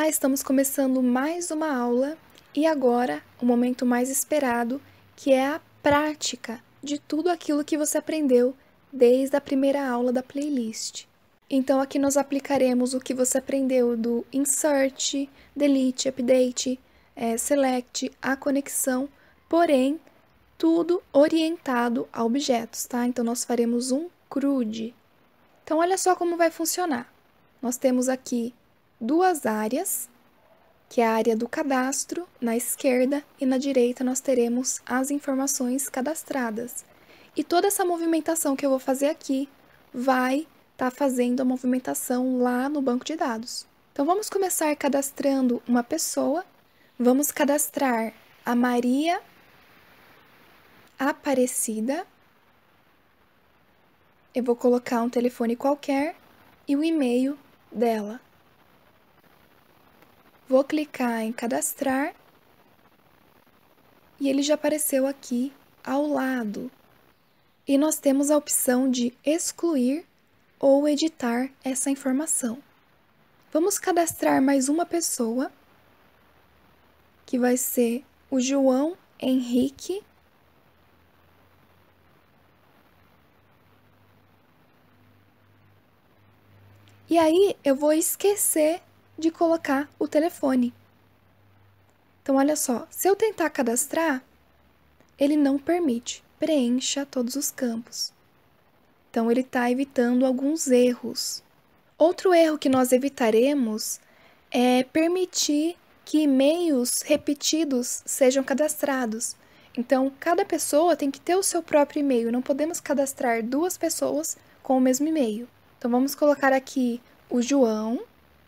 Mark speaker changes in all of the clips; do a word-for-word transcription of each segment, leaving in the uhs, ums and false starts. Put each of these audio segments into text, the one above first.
Speaker 1: estamos começando mais uma aula e agora o momento mais esperado, que é a prática de tudo aquilo que você aprendeu desde a primeira aula da playlist. Então aqui nós aplicaremos o que você aprendeu do insert, delete, update, é, select, a conexão, porém tudo orientado a objetos, tá? Então nós faremos um CRUD. Então olha só como vai funcionar. Nós temos aqui duas áreas, que é a área do cadastro, na esquerda, e na direita nós teremos as informações cadastradas. E toda essa movimentação que eu vou fazer aqui vai estar tá fazendo a movimentação lá no banco de dados. Então vamos começar cadastrando uma pessoa. Vamos cadastrar a Maria Aparecida. Eu vou colocar um telefone qualquer e o e-mail dela. Vou clicar em cadastrar e ele já apareceu aqui ao lado. E nós temos a opção de excluir ou editar essa informação. Vamos cadastrar mais uma pessoa, que vai ser o João Henrique. E aí eu vou esquecer de colocar o telefone. Então, olha só, se eu tentar cadastrar, ele não permite, preencha todos os campos. Então, ele está evitando alguns erros. Outro erro que nós evitaremos é permitir que e-mails repetidos sejam cadastrados. Então, cada pessoa tem que ter o seu próprio e-mail, não podemos cadastrar duas pessoas com o mesmo e-mail. Então, vamos colocar aqui o João.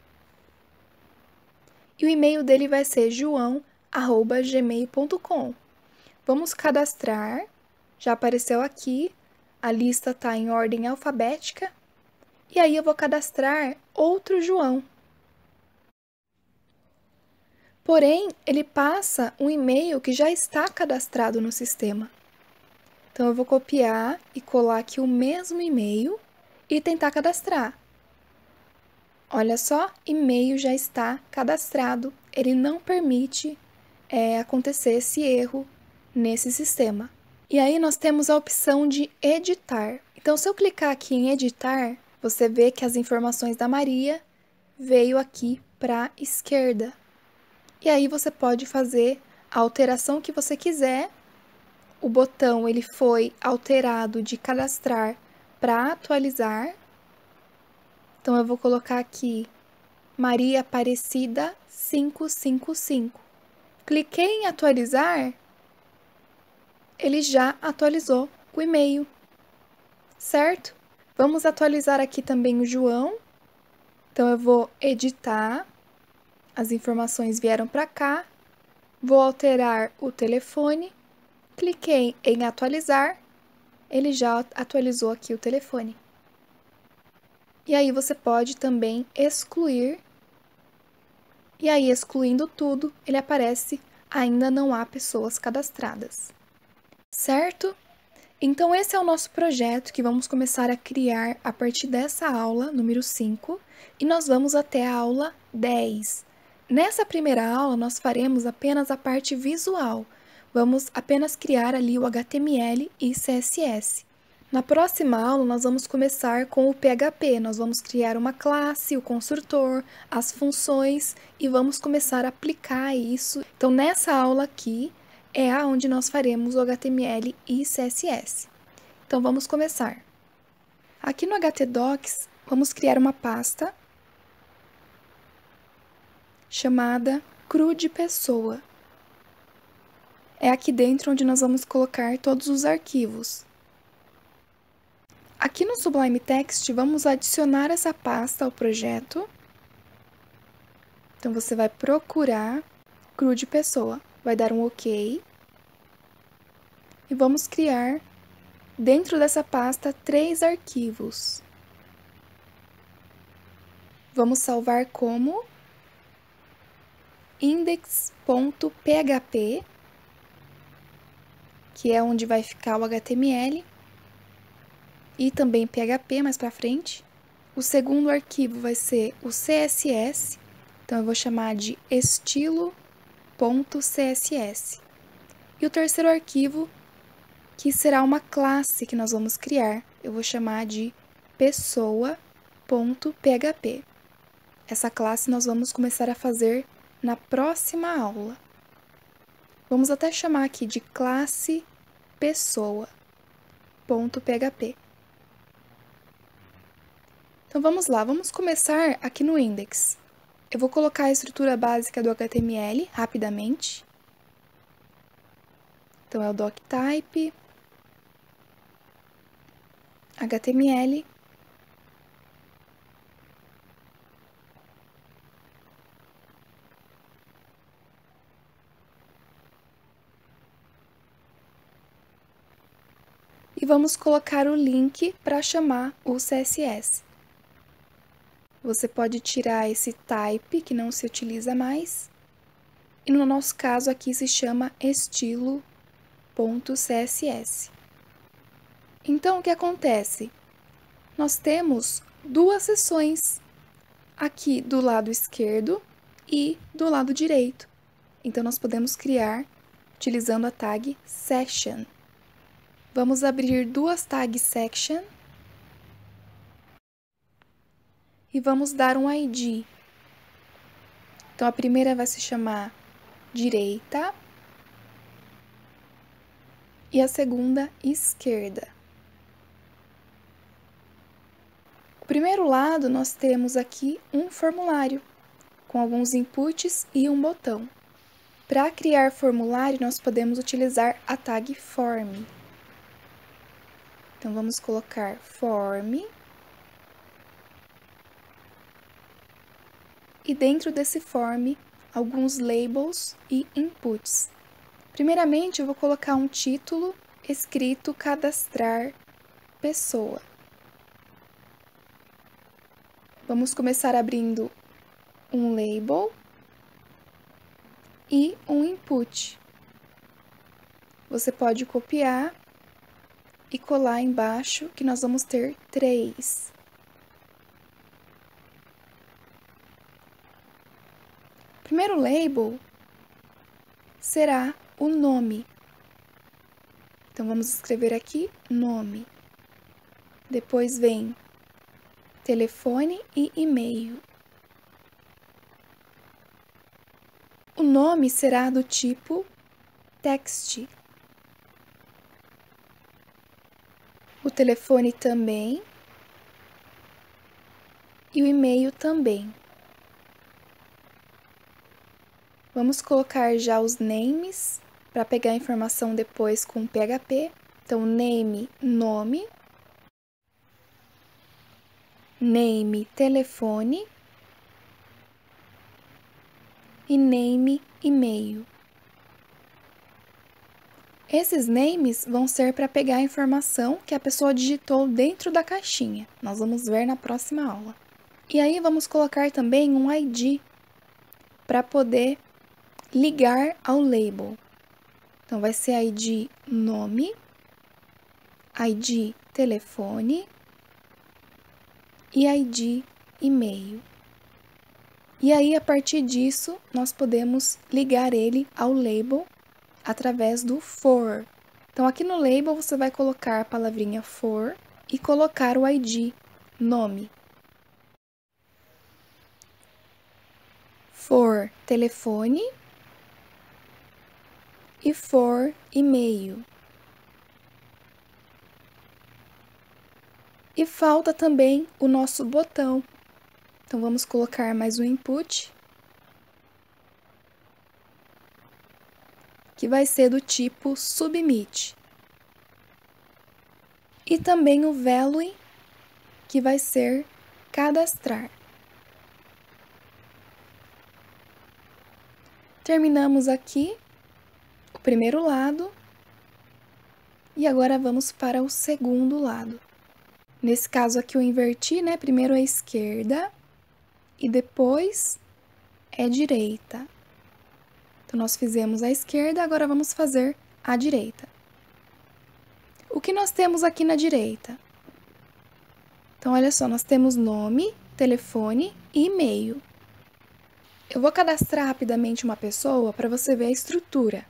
Speaker 1: E o e-mail dele vai ser joão arroba gmail ponto com. Vamos cadastrar. Já apareceu aqui. A lista está em ordem alfabética. E aí eu vou cadastrar outro João. Porém, ele passa um e-mail que já está cadastrado no sistema. Então, eu vou copiar e colar aqui o mesmo e-mail e tentar cadastrar. Olha só, e-mail já está cadastrado, ele não permite é, acontecer esse erro nesse sistema. E aí nós temos a opção de editar. Então, se eu clicar aqui em editar, você vê que as informações da Maria veio aqui para a esquerda. E aí você pode fazer a alteração que você quiser. O botão ele foi alterado de cadastrar para atualizar. Então, eu vou colocar aqui Maria Aparecida quinhentos e cinquenta e cinco. Cliquei em atualizar, ele já atualizou o e-mail, certo? Vamos atualizar aqui também o João. Então, eu vou editar, as informações vieram para cá, vou alterar o telefone, cliquei em atualizar, ele já atualizou aqui o telefone. E aí você pode também excluir. E aí, excluindo tudo, ele aparece ainda não há pessoas cadastradas. Certo? Então, esse é o nosso projeto que vamos começar a criar a partir dessa aula, número cinco, e nós vamos até a aula dez. Nessa primeira aula, nós faremos apenas a parte visual. Vamos apenas criar ali o H T M L e C S S. Na próxima aula, nós vamos começar com o P H P. Nós vamos criar uma classe, o construtor, as funções e vamos começar a aplicar isso. Então, nessa aula aqui é onde nós faremos o H T M L e C S S. Então, vamos começar. Aqui no htdocs, vamos criar uma pasta chamada CRUD Pessoa. É aqui dentro onde nós vamos colocar todos os arquivos. Aqui no Sublime Text, vamos adicionar essa pasta ao projeto. Então, você vai procurar CRUD Pessoa, vai dar um OK. E vamos criar, dentro dessa pasta, três arquivos. Vamos salvar como index ponto p h p, que é onde vai ficar o H T M L. E também P H P mais para frente. O segundo arquivo vai ser o C S S. Então, eu vou chamar de estilo.css. E o terceiro arquivo, que será uma classe que nós vamos criar, eu vou chamar de pessoa.php. Essa classe nós vamos começar a fazer na próxima aula. Vamos até chamar aqui de classe pessoa.php. Então, vamos lá, vamos começar aqui no index. Eu vou colocar a estrutura básica do H T M L rapidamente. Então, é o doctype, H T M L, e vamos colocar o link para chamar o C S S. Você pode tirar esse type, que não se utiliza mais, e no nosso caso aqui se chama estilo.css. Então, o que acontece? Nós temos duas seções, aqui do lado esquerdo e do lado direito. Então, nós podemos criar utilizando a tag section. Vamos abrir duas tags section e vamos dar um I D. Então, a primeira vai se chamar direita e a segunda esquerda. O primeiro lado, nós temos aqui um formulário, com alguns inputs e um botão. Para criar formulário, nós podemos utilizar a tag form. Então, vamos colocar form. E dentro desse form, alguns labels e inputs. Primeiramente, eu vou colocar um título escrito cadastrar pessoa. Vamos começar abrindo um label e um input. Você pode copiar e colar embaixo, que nós vamos ter três. O primeiro label será o nome. Então, vamos escrever aqui nome. Depois vem telefone e e-mail. O nome será do tipo text. O telefone também. E o e-mail também. Vamos colocar já os names para pegar a informação depois com P H P. Então, name, nome. Name, telefone. E name, e-mail. Esses names vão ser para pegar a informação que a pessoa digitou dentro da caixinha. Nós vamos ver na próxima aula. E aí, vamos colocar também um I D para poder ligar ao label. Então, vai ser I D nome, I D telefone e I D e-mail. E aí, a partir disso, nós podemos ligar ele ao label através do for. Então, aqui no label, você vai colocar a palavrinha for e colocar o I D, nome. For telefone e for e-mail. E falta também o nosso botão. Então, vamos colocar mais um input, que vai ser do tipo submit. E também o value, que vai ser cadastrar. Terminamos aqui o primeiro lado. E agora vamos para o segundo lado. Nesse caso aqui eu inverti, né? Primeiro a esquerda e depois é direita. Então, nós fizemos a esquerda, agora vamos fazer a direita. O que nós temos aqui na direita? Então, olha só, nós temos nome, telefone e e-mail. Eu vou cadastrar rapidamente uma pessoa para você ver a estrutura.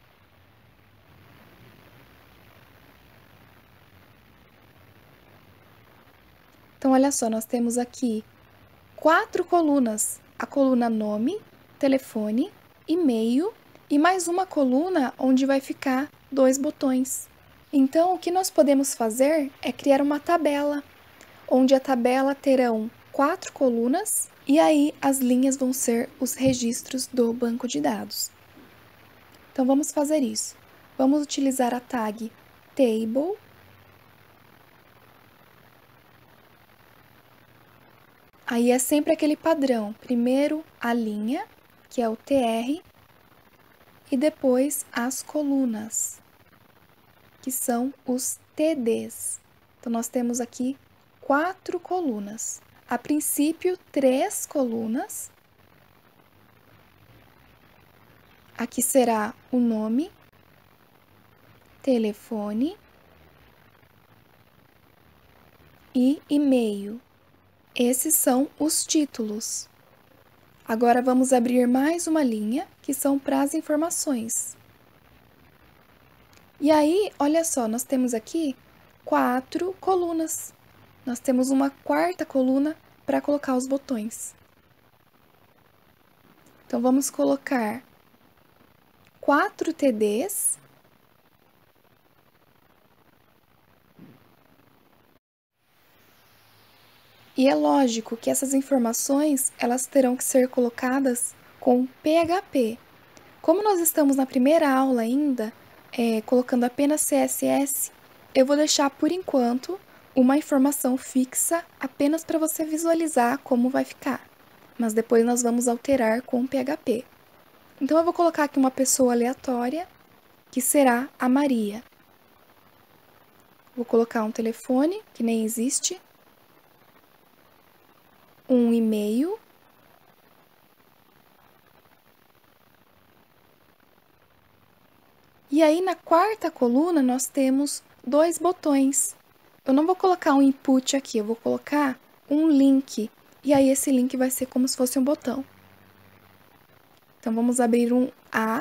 Speaker 1: Então, olha só, nós temos aqui quatro colunas. A coluna nome, telefone, e-mail e mais uma coluna onde vai ficar dois botões. Então, o que nós podemos fazer é criar uma tabela, onde a tabela terão quatro colunas e aí as linhas vão ser os registros do banco de dados. Então, vamos fazer isso. Vamos utilizar a tag table. Aí é sempre aquele padrão, primeiro a linha, que é o T R, e depois as colunas, que são os T Ds. Então, nós temos aqui quatro colunas. A princípio, três colunas. Aqui será o nome, telefone e e-mail. Esses são os títulos. Agora, vamos abrir mais uma linha, que são para as informações. E aí, olha só, nós temos aqui quatro colunas. Nós temos uma quarta coluna para colocar os botões. Então, vamos colocar quatro T Ds. E é lógico que essas informações, elas terão que ser colocadas com P H P. Como nós estamos na primeira aula ainda, é, colocando apenas C S S, eu vou deixar por enquanto uma informação fixa apenas para você visualizar como vai ficar. Mas depois nós vamos alterar com P H P. Então, eu vou colocar aqui uma pessoa aleatória, que será a Maria. Vou colocar um telefone, que nem existe. Um e-mail. E aí, na quarta coluna, nós temos dois botões. Eu não vou colocar um input aqui, eu vou colocar um link. E aí, esse link vai ser como se fosse um botão. Então, vamos abrir um A,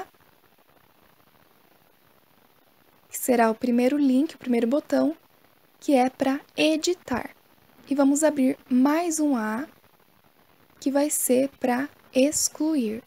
Speaker 1: que será o primeiro link, o primeiro botão, que é para editar. E vamos abrir mais um A, que vai ser para excluir.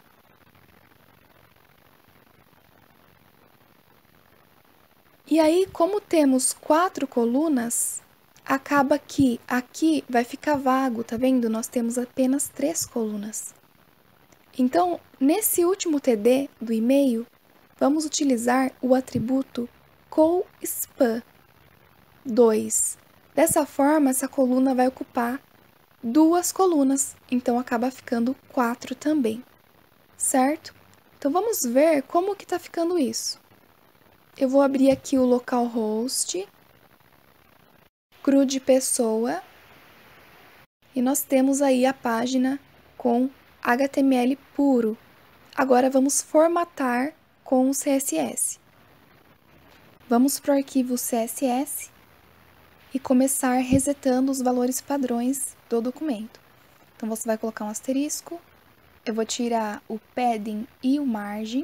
Speaker 1: E aí, como temos quatro colunas, acaba que aqui vai ficar vago, tá vendo? Nós temos apenas três colunas. Então, nesse último T D do e-mail, vamos utilizar o atributo CallSpan dois. Dessa forma, essa coluna vai ocupar duas colunas, então acaba ficando quatro também, certo? Então, vamos ver como que tá ficando isso. Eu vou abrir aqui o localhost, cru de pessoa, e nós temos aí a página com H T M L puro. Agora, vamos formatar com o C S S. Vamos para o arquivo C S S e começar resetando os valores padrões do documento. Então, você vai colocar um asterisco, eu vou tirar o padding e o margin.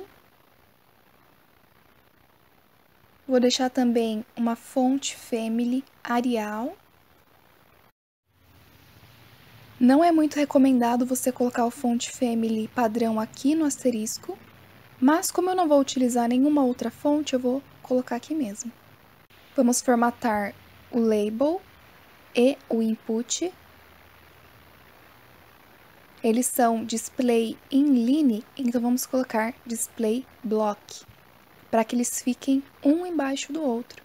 Speaker 1: Vou deixar também uma fonte family Arial. Não é muito recomendado você colocar o fonte family padrão aqui no asterisco, mas como eu não vou utilizar nenhuma outra fonte, eu vou colocar aqui mesmo. Vamos formatar o label e o input. Eles são display inline, então vamos colocar display block, para que eles fiquem um embaixo do outro.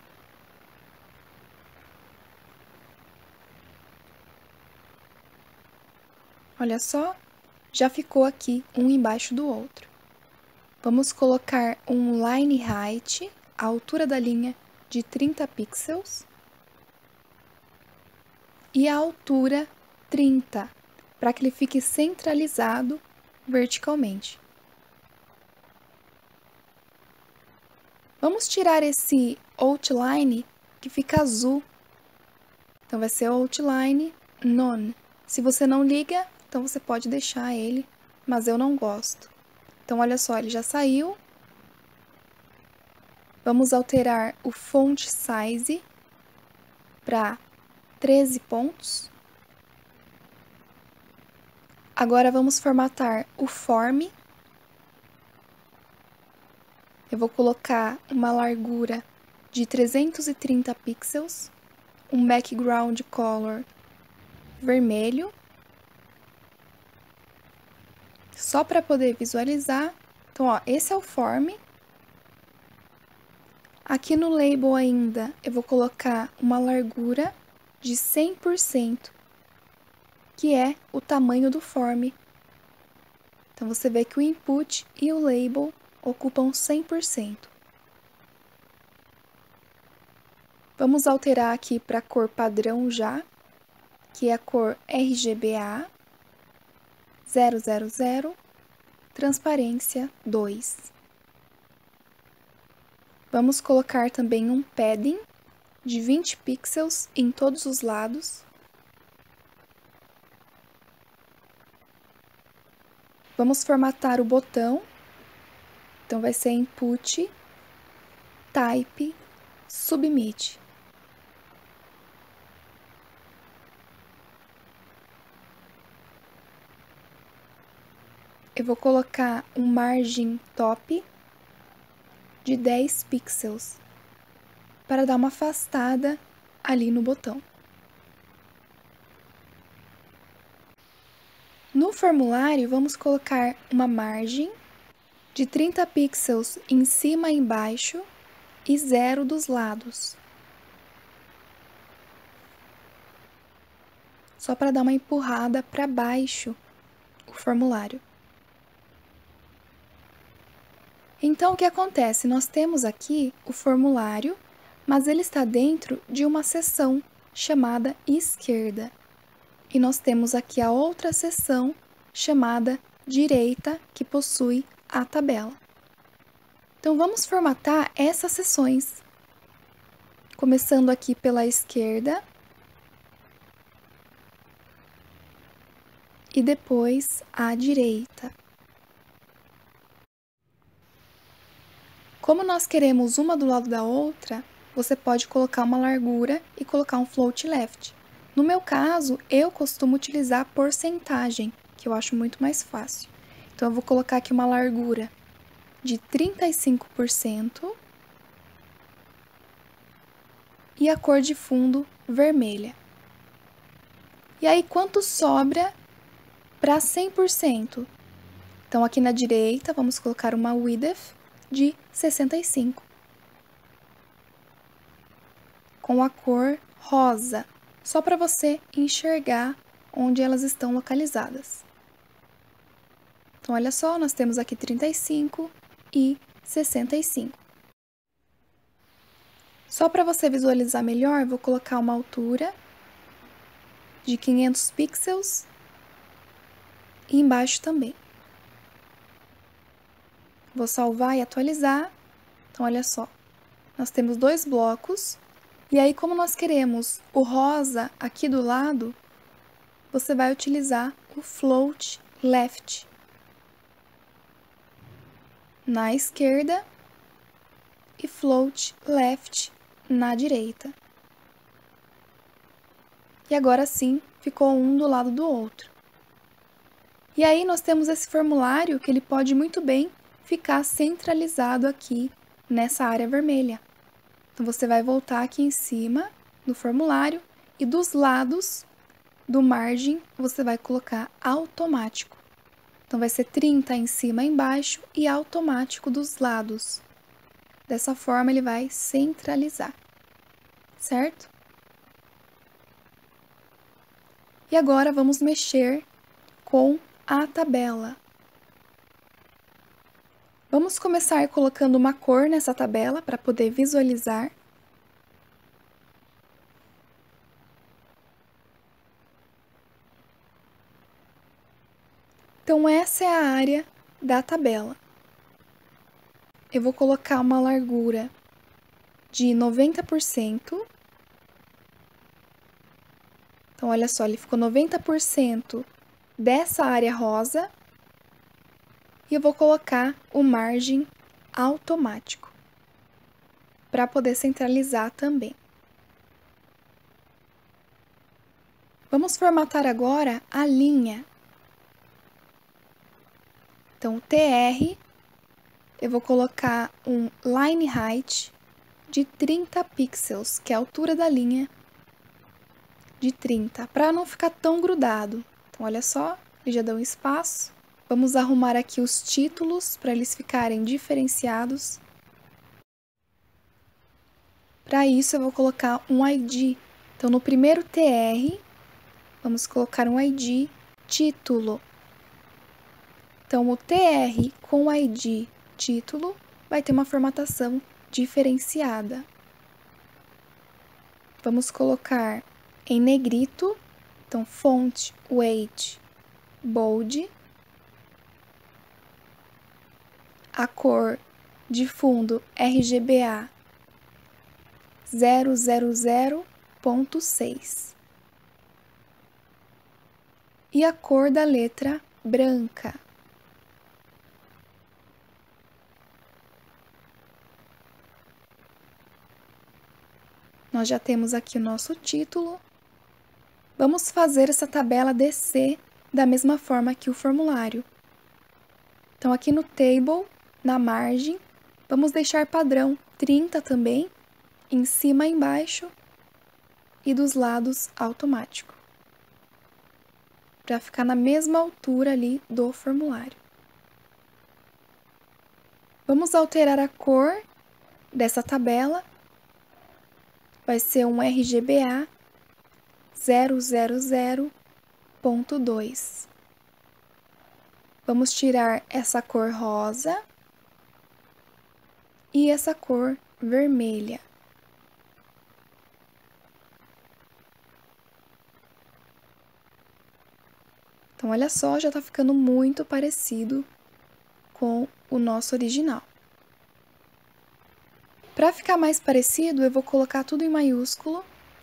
Speaker 1: Olha só, já ficou aqui um embaixo do outro. Vamos colocar um line height, a altura da linha de trinta pixels, e a altura trinta, para que ele fique centralizado verticalmente. Vamos tirar esse outline que fica azul. Então, vai ser outline none. Se você não liga, então você pode deixar ele mas eu não gosto. Então, olha só, ele já saiu. Vamos alterar o font size para treze pontos. Agora, vamos formatar o form. Eu vou colocar uma largura de trezentos e trinta pixels, um background color vermelho, só para poder visualizar. Então, ó, esse é o form. Aqui no label ainda, eu vou colocar uma largura de cem por cento, que é o tamanho do form. Então, você vê que o input e o label ocupam cem por cento. Vamos alterar aqui para a cor padrão já, que é a cor R G B A zero zero zero, transparência dois. Vamos colocar também um padding de vinte pixels em todos os lados. Vamos formatar o botão. Então, vai ser input, type, submit. Eu vou colocar um margem top de dez pixels para dar uma afastada ali no botão. No formulário, vamos colocar uma margem de trinta pixels em cima e embaixo e zero dos lados. Só para dar uma empurrada para baixo o formulário. Então, o que acontece? Nós temos aqui o formulário, mas ele está dentro de uma seção chamada esquerda. E nós temos aqui a outra seção chamada direita, que possui a tabela. Então, vamos formatar essas seções. Começando aqui pela esquerda. E depois à direita. Como nós queremos uma do lado da outra, você pode colocar uma largura e colocar um float left. No meu caso, eu costumo utilizar porcentagem, que eu acho muito mais fácil. Então, eu vou colocar aqui uma largura de trinta e cinco por cento e a cor de fundo vermelha. E aí, quanto sobra para cem por cento? Então, aqui na direita, vamos colocar uma width de sessenta e cinco. Com a cor rosa, só para você enxergar onde elas estão localizadas. Então, olha só, nós temos aqui trinta e cinco e sessenta e cinco. Só para você visualizar melhor, vou colocar uma altura de quinhentos pixels e embaixo também. Vou salvar e atualizar. Então, olha só, nós temos dois blocos. E aí, como nós queremos o rosa aqui do lado, você vai utilizar o float left na esquerda e float left na direita. E agora sim, ficou um do lado do outro. E aí, nós temos esse formulário que ele pode muito bem ficar centralizado aqui nessa área vermelha. Então, você vai voltar aqui em cima no formulário e dos lados do margem você vai colocar automático. Então, vai ser trinta em cima e embaixo e automático dos lados. Dessa forma, ele vai centralizar, certo? E agora, vamos mexer com a tabela. Vamos começar colocando uma cor nessa tabela para poder visualizar. Então, essa é a área da tabela. Eu vou colocar uma largura de noventa por cento. Então, olha só, ele ficou noventa por cento dessa área rosa E eu vou colocar o margem automático, para poder centralizar também. Vamos formatar agora a linha. Então, o T R, eu vou colocar um line height de trinta pixels, que é a altura da linha de trinta, para não ficar tão grudado. Então, olha só, ele já deu um espaço. Vamos arrumar aqui os títulos para eles ficarem diferenciados. Para isso, eu vou colocar um I D. Então, no primeiro T R, vamos colocar um I D título. Então, o T R com o I D título vai ter uma formatação diferenciada. Vamos colocar em negrito, então, font weight bold. A cor de fundo R G B A zero zero zero ponto seis. E a cor da letra branca. Nós já temos aqui o nosso título. Vamos fazer essa tabela descer da mesma forma que o formulário. Então, aqui no Table, na margem, vamos deixar padrão trinta também, em cima e embaixo, e dos lados automático, para ficar na mesma altura ali do formulário. Vamos alterar a cor dessa tabela. Vai ser um R G B A zero zero zero ponto dois. Vamos tirar essa cor rosa e essa cor vermelha. Então, olha só, já tá ficando muito parecido com o nosso original. Para ficar mais parecido, eu vou colocar tudo em maiúsculo.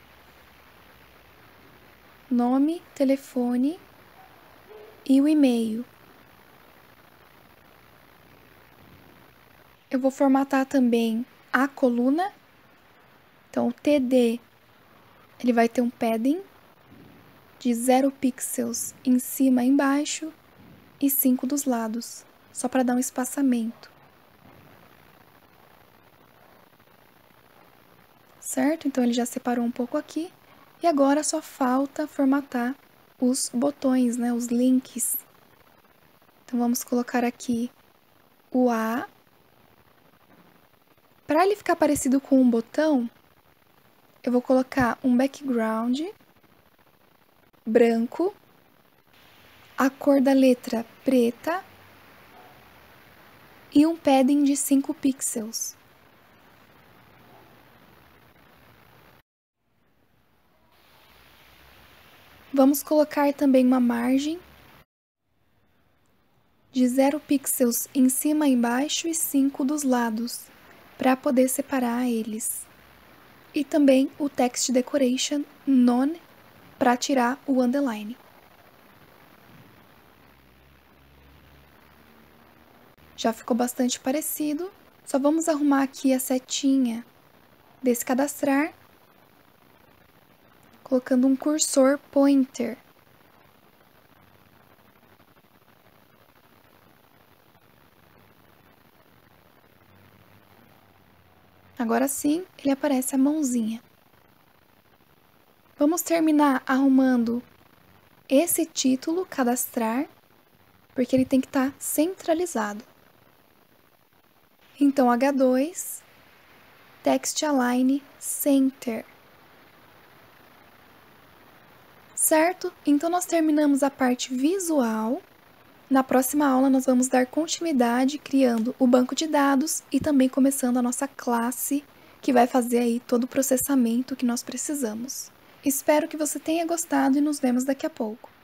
Speaker 1: Nome, telefone e o e-mail. Eu vou formatar também a coluna. Então, o T D, ele vai ter um padding de zero pixels em cima e embaixo e cinco dos lados, só para dar um espaçamento. Certo? Então, ele já separou um pouco aqui. E agora só falta formatar os botões, né? Os links. Então, vamos colocar aqui o A. Para ele ficar parecido com um botão, eu vou colocar um background branco, a cor da letra preta e um padding de cinco pixels. Vamos colocar também uma margem de zero pixels em cima e embaixo e cinco dos lados, para poder separar eles. E também o Text Decoration None, para tirar o underline. Já ficou bastante parecido, só vamos arrumar aqui a setinha desse cadastrar, colocando um cursor pointer. Agora sim, ele aparece a mãozinha. Vamos terminar arrumando esse título, cadastrar, porque ele tem que estar centralizado. Então, H dois, Text Align Center. Certo? Então, nós terminamos a parte visual. Na próxima aula, nós vamos dar continuidade criando o banco de dados e também começando a nossa classe, que vai fazer aí todo o processamento que nós precisamos. Espero que você tenha gostado e nos vemos daqui a pouco.